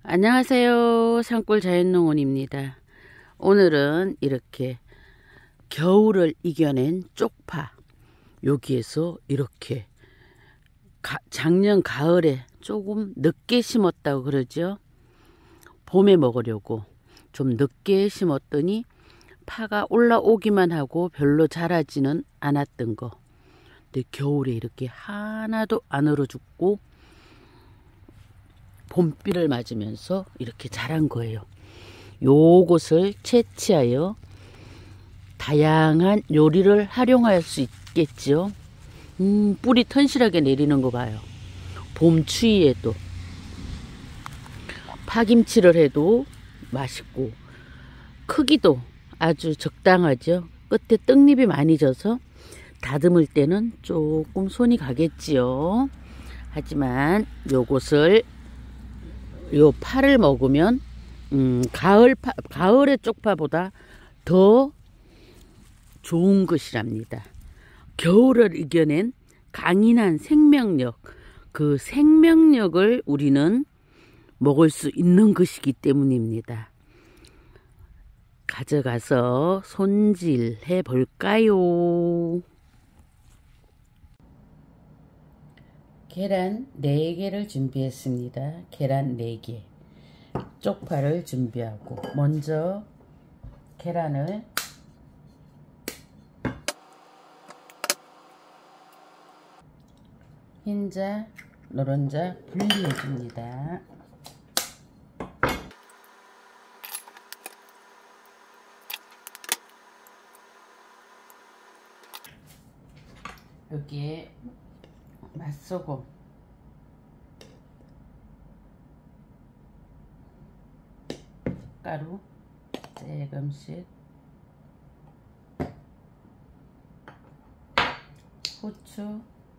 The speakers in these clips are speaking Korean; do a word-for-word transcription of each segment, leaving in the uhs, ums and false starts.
안녕하세요. 산골 자연농원입니다. 오늘은 이렇게 겨울을 이겨낸 쪽파, 여기에서 이렇게 가, 작년 가을에 조금 늦게 심었다고 그러죠. 봄에 먹으려고 좀 늦게 심었더니 파가 올라오기만 하고 별로 자라지는 않았던 거. 근데 겨울에 이렇게 하나도 안 얼어 죽고 봄비를 맞으면서 이렇게 자란 거예요. 요것을 채취하여 다양한 요리를 활용할 수 있겠죠. 음, 뿌리 튼실하게 내리는 거 봐요. 봄 추위에도 파김치를 해도 맛있고 크기도 아주 적당하죠. 끝에 떡잎이 많이 져서 다듬을 때는 조금 손이 가겠지요. 하지만 요것을 요 파를 먹으면 음, 가을 파, 가을의 쪽파보다 더 좋은 것이랍니다. 겨울을 이겨낸 강인한 생명력, 그 생명력을 우리는 먹을 수 있는 것이기 때문입니다. 가져가서 손질해 볼까요? 계란 네 개를 준비했습니다. 계란 네 개, 쪽파를 준비하고 먼저 계란을 흰자, 노른자 분리해 줍니다. 여기에 맛소금, 가루 조금씩, 후추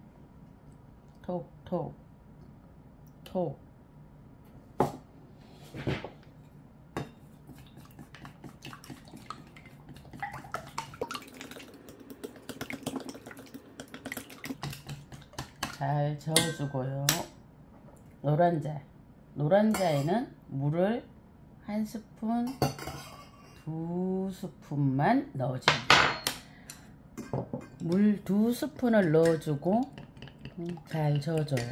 톡톡 톡, 잘 저어주고요. 노란자, 노란자에는 물을 한 스푼, 두 스푼만 넣어줍니다. 물 두 스푼을 넣어주고 잘 저어줘요.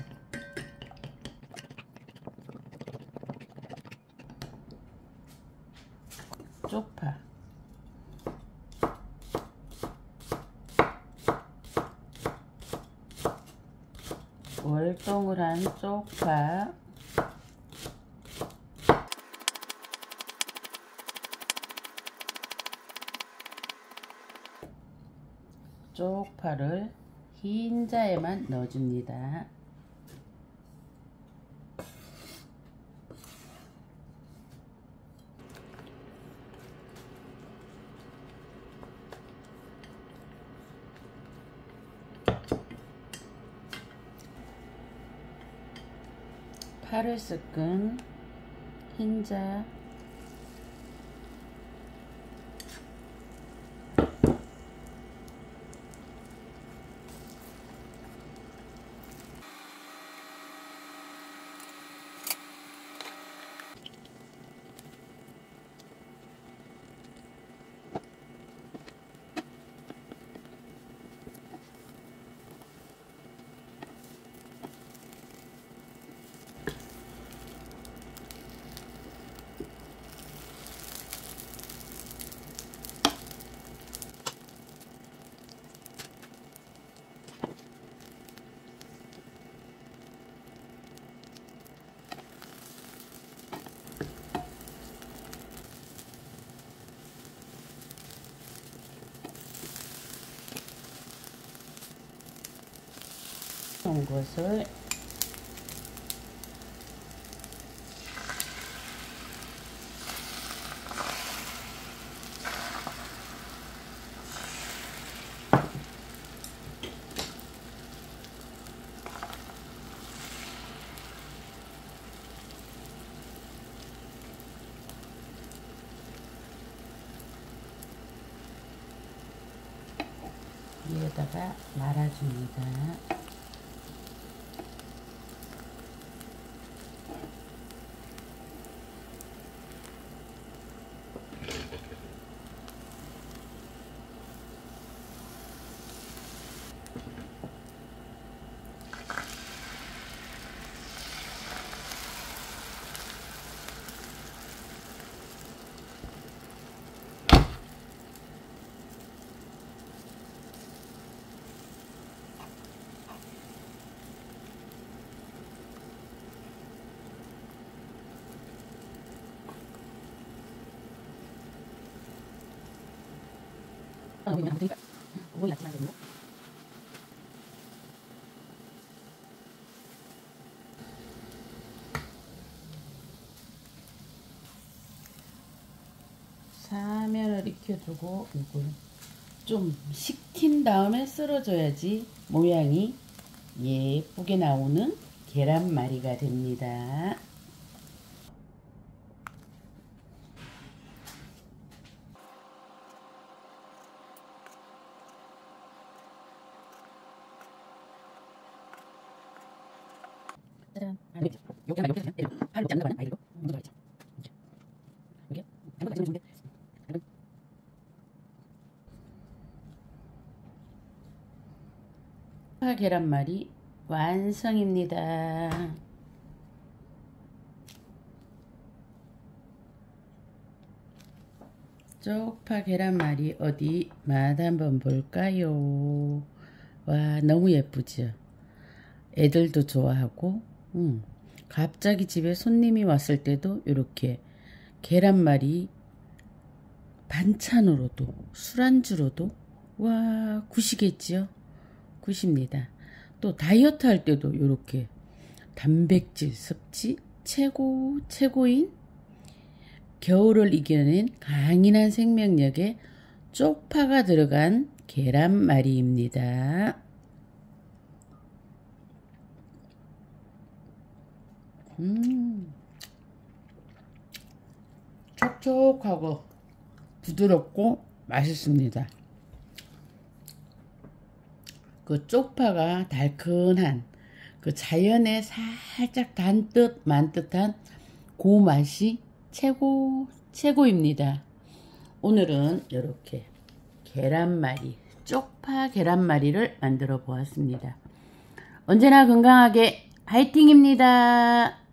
쪽파, 월동을 한 쪽파, 쪽파를 흰자에만 넣어줍니다. 파를 섞은 흰자, 온 것을 위에다가 말아줍니다. 사면을 익혀두고 이걸 좀 식힌 다음에 썰어줘야지 모양이 예쁘게 나오는 계란말이가 됩니다. 짜잔. 여기 하나 여기 하나 팔로 잡는 거는 아이로 먼저 가야지. 여기 한번 같이 넣으면 쪽파 계란말이 완성입니다. 쪽파 계란말이 어디 맛 한번 볼까요? 와, 너무 예쁘죠? 애들도 좋아하고 음, 갑자기 집에 손님이 왔을 때도 이렇게 계란말이 반찬으로도 술안주로도 와 굿이겠지요? 굿입니다. 또 다이어트 할 때도 이렇게 단백질 섭취 최고 최고인 겨울을 이겨낸 강인한 생명력에 쪽파가 들어간 계란말이입니다. 음, 촉촉하고 부드럽고 맛있습니다. 그 쪽파가 달큰한 그 자연의 살짝 단뜻 만뜻한 그 맛이 최고 최고입니다. 오늘은 이렇게 계란말이 쪽파 계란말이를 만들어 보았습니다. 언제나 건강하게 화이팅입니다.